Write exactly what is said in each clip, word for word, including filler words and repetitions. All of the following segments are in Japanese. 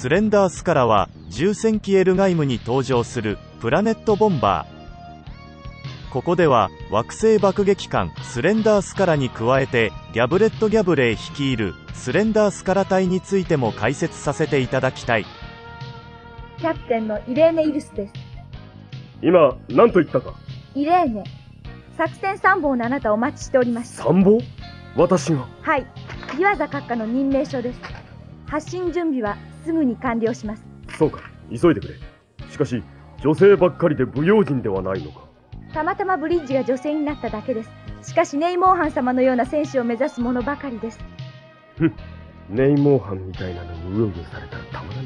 スレンダースカラは重戦記エルガイムに登場するプラネットボンバー。ここでは惑星爆撃艦スレンダースカラに加えてギャブレット・ギャブレイ率いるスレンダースカラ隊についても解説させていただきたい。 キャプテンのイレーネ・イルスです。 今何と言ったか。 イレーネ、作戦参謀のあなたをお待ちしておりました。 参謀？私が？ はい、ギワザ閣下の任命書です。発進準備はすぐに完了します。 そうか、急いでくれ。しかし女性ばっかりで不用心ではないのか。 たまたまブリッジが女性になっただけです。しかしネイモーハン様のような戦士を目指すものばかりです。 ふん、ネイモーハンみたいなのにうようよされたらたまらない。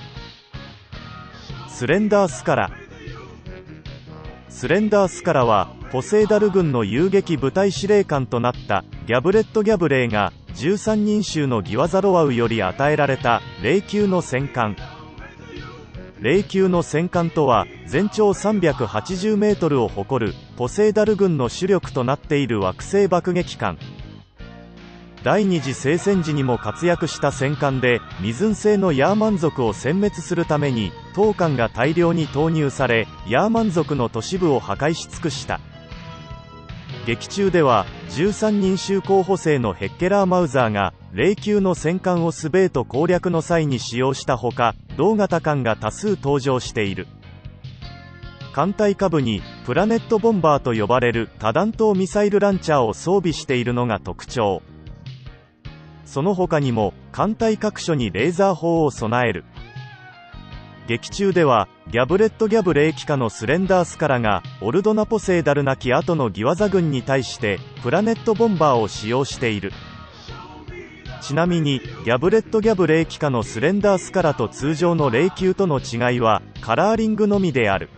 スレンダースカラ。スレンダースカラはポセイダル軍の遊撃部隊司令官となったギャブレット・ギャブレイがじゅうさんにん衆のギワザロワウより与えられた霊級の戦艦。霊級の戦艦とは全長さんびゃくはちじゅうメートルを誇るポセイダル軍の主力となっている惑星爆撃艦。第二次聖戦時にも活躍した戦艦で、ミズン製のヤーマン族を殲滅するためにトーカンが大量に投入され、ヤーマン族の都市部を破壊し尽くした。劇中ではじゅうさんにん衆候補生のヘッケラー・マウザーが霊級の戦艦をスベート攻略の際に使用したほか、同型艦が多数登場している。艦隊下部にプラネットボンバーと呼ばれる多弾頭ミサイルランチャーを装備しているのが特徴。その他にも艦隊各所にレーザー砲を備える。劇中ではギャブレット・ギャブレイ機下のスレンダースカラがオルドナポセイダルなき後のギワザ軍に対してプラネットボンバーを使用している。ちなみにギャブレット・ギャブレイ機下のスレンダースカラと通常の霊級との違いはカラーリングのみである。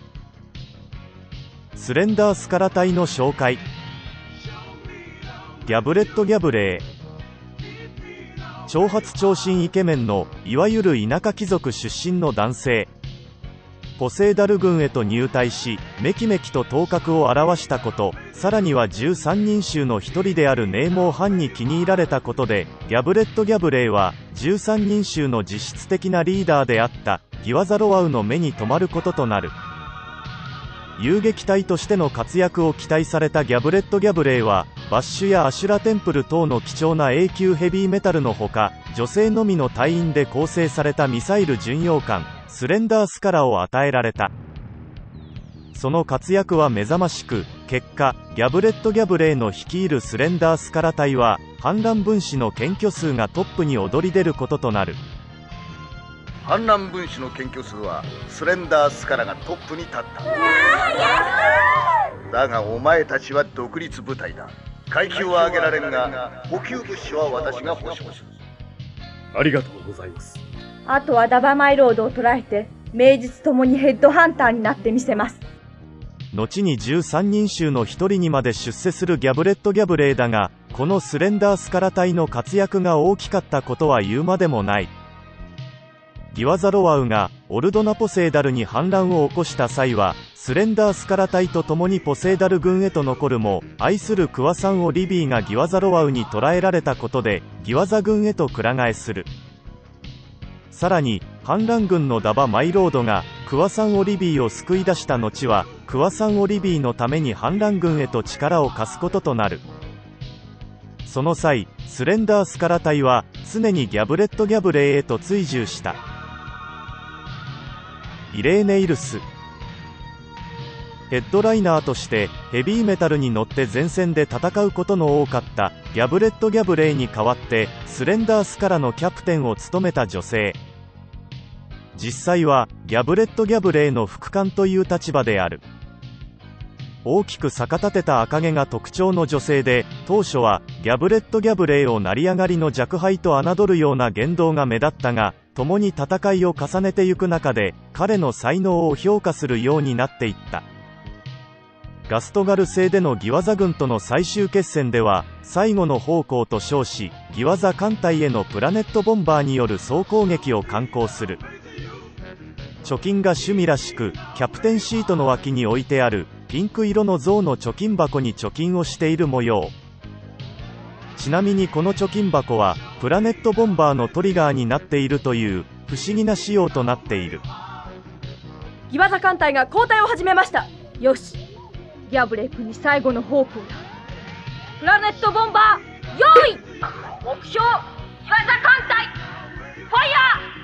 スレンダースカラ隊の紹介。ギャブレット・ギャブレイ、長髪長身イケメンのいわゆる田舎貴族出身の男性。ポセイダル軍へと入隊しめきめきと頭角を現したこと、さらにはじゅうさんにん衆の一人であるネイモーハンに気に入られたことで、ギャブレット・ギャブレイはじゅうさんにん衆の実質的なリーダーであったギワザロワウの目に留まることとなる。遊撃隊としての活躍を期待されたギャブレット・ギャブレイはバッシュやアシュラテンプル等の貴重な エー 級ヘビーメタルのほか、女性のみの隊員で構成されたミサイル巡洋艦スレンダースカラを与えられた。その活躍は目覚ましく、結果ギャブレット・ギャブレイの率いるスレンダースカラ隊は反乱分子の検挙数がトップに躍り出ることとなる。 反乱分子の検挙数はスレンダースカラがトップに立った。だがお前たちは独立部隊だ。階級は上げられんが補給物資は私が保証する。 ありがとうございます。 あとはダバマイロードを捕らえて名実ともにヘッドハンターになってみせます。 後にじゅうさんにん衆の一人にまで出世するギャブレット・ギャブレイだが、このスレンダースカラ隊の活躍が大きかったことは言うまでもない。ギワザロワウがオルドナポセイダルに反乱を起こした際はスレンダースカラ隊と共にポセイダル軍へと残るも、愛するクワサンオリビーがギワザロワウに捕らえられたことでギワザ軍へとくら替えする。さらに反乱軍のダバマイロードがクワサンオリビーを救い出した後はクワサンオリビーのために反乱軍へと力を貸すこととなる。その際スレンダースカラ隊は常にギャブレット・ギャブレイへと追従した。イレーネ・イルス。ヘッドライナーとしてヘビーメタルに乗って前線で戦うことの多かったギャブレット・ギャブレイに代わってスレンダースカラのキャプテンを務めた女性。実際はギャブレット・ギャブレイの副官という立場である。大きく逆立てた赤毛が特徴の女性で、当初はギャブレット・ギャブレイを成り上がりの若輩と侮るような言動が目立ったが、共に戦いを重ねてゆく中で彼の才能を評価するようになっていった。ガストガル星でのギワザ軍との最終決戦では最後の奉公と称し、ギワザ艦隊へのプラネットボンバーによる総攻撃を敢行する。貯金が趣味らしく、キャプテンシートの脇に置いてあるピンク色の象の貯金箱に貯金をしている模様。ちなみにこの貯金箱はプラネットボンバーのトリガーになっているという不思議な仕様となっている。 ギワザ艦隊が交代を始めました。よし、ギャブレイ君に最後の奉公だ。プラネットボンバー用意。目標ギワザ艦隊ファイヤ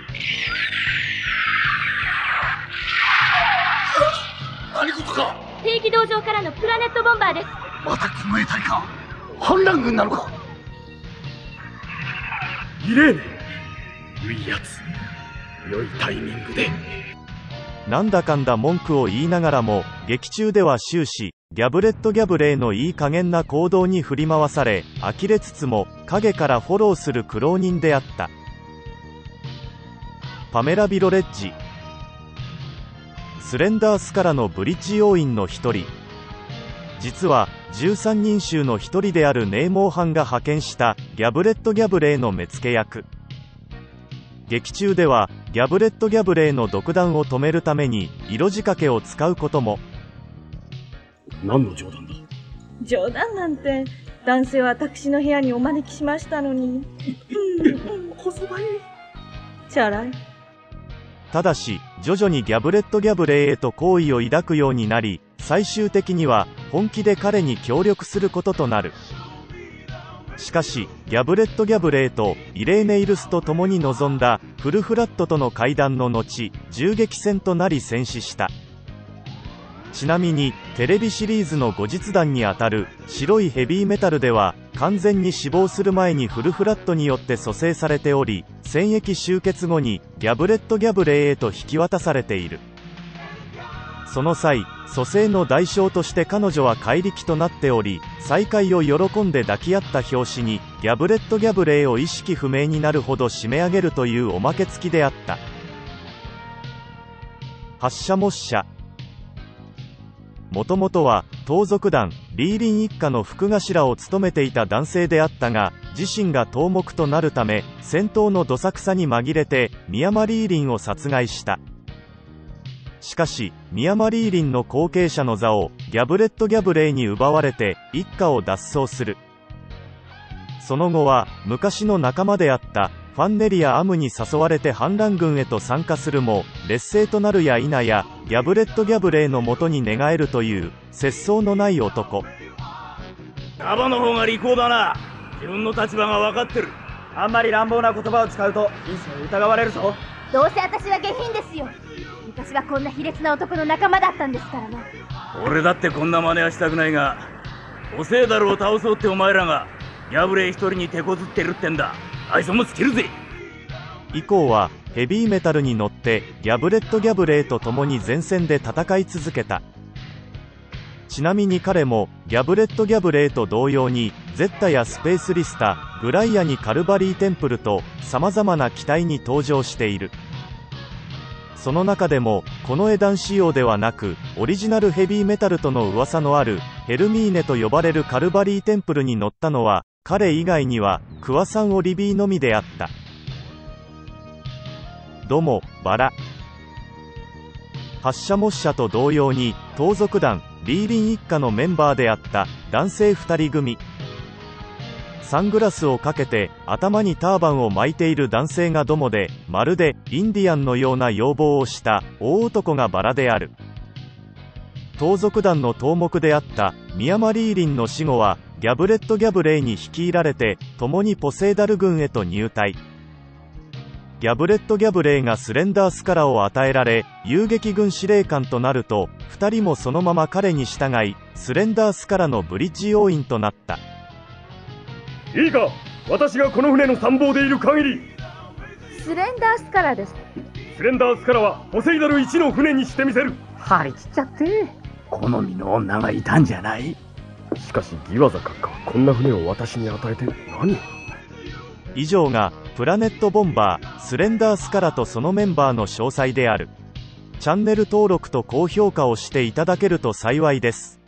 ー。何事か。 定義道場からのプラネットボンバーです。 またこの得体か。反乱軍なのか。 イレーネ、いいやつ。良いタイミングで。 なんだかんだ文句を言いながらも、劇中では終始ギャブレット・ギャブレーのいい加減な行動に振り回され、呆れつつも影からフォローする苦労人であった。パメラ・ビロレッジ、スレンダースからのブリッジ要員の一人。実はじゅうさんにん衆の一人であるネイモーハンが派遣したギャブレット・ギャブレーの目付け役。劇中ではギャブレット・ギャブレーの独断を止めるために色仕掛けを使うことも。 何の冗談だ。 冗談なんて、男性は私の部屋にお招きしましたのに。 細ばい。 チャラい。 ただし徐々にギャブレット・ギャブレーへと好意を抱くようになり、最終的には本気で彼に協力することとなる。しかしギャブレット・ギャブレーとイレーネ・イルスと共に臨んだフルフラットとの会談の後、銃撃戦となり戦死した。ちなみにテレビシリーズの後日談にあたる白いヘビーメタルでは、完全に死亡する前にフルフラットによって蘇生されており、戦役終結後にギャブレット・ギャブレーへと引き渡されている。その際、蘇生の代償として彼女は怪力となっており、再会を喜んで抱き合った拍子にギャブレット・ギャブレーを意識不明になるほど締め上げるというおまけ付きであった。発射模試者。もともとは盗賊団リーリン一家の副頭を務めていた男性であったが、自身が頭目となるため戦闘のどさくさに紛れてミヤマリーリンを殺害した。しかしミヤマリーリンの後継者の座をギャブレット・ギャブレーに奪われて一家を脱走する。その後は昔の仲間であったファンネリア・アムに誘われて反乱軍へと参加するも、劣勢となるや否やギャブレット・ギャブレーのもとに寝返るという節操のない男。 ダバの方が利口だな。自分の立場が分かってる。あんまり乱暴な言葉を使うと人生を疑われるぞ。 どうせ私は下品ですよ。昔はこんな卑劣な男の仲間だったんですからな。 俺だってこんな真似はしたくないが、おセーダルを倒そうってお前らがギャブレー一人に手こずってるってんだ。愛想も尽きるぜ。 以降はヘビーメタルに乗ってギャブレット・ギャブレーと共に前線で戦い続けた。ちなみに彼もギャブレット・ギャブレーと同様にゼッタやスペースリスタ、グライアにカルバリーテンプルと様々な機体に登場している。その中でもこのエダン仕様ではなく、オリジナルヘビーメタルとの噂のあるヘルミーネと呼ばれるカルバリーテンプルに乗ったのは彼以外にはクワサン・オリビーのみであった。ドモ・バラ。発射模試者と同様に盗賊団リーリン一家のメンバーであった男性ふたり組。サングラスをかけて頭にターバンを巻いている男性がドモで、まるでインディアンのような容貌をした大男がバラである。盗賊団の頭目であったミヤマリーリンの死後はギャブレット・ギャブレーに率いられて共にポセイダル軍へと入隊。ギャブレット・ギャブレーがスレンダースカラを与えられ遊撃軍司令官となると、ふたりもそのまま彼に従いスレンダースカラのブリッジ要員となった。 いいか、私がこの船の参謀でいる限り。 スレンダースカラです。 スレンダースカラはポセイダル一の船にしてみせる。 張り切っちゃって好みの女がいたんじゃない。 しかしギワザ閣下はこんな船を私に与えて何を。 以上がプラネットボンバースレンダースカラとそのメンバーの詳細である。チャンネル登録と高評価をしていただけると幸いです。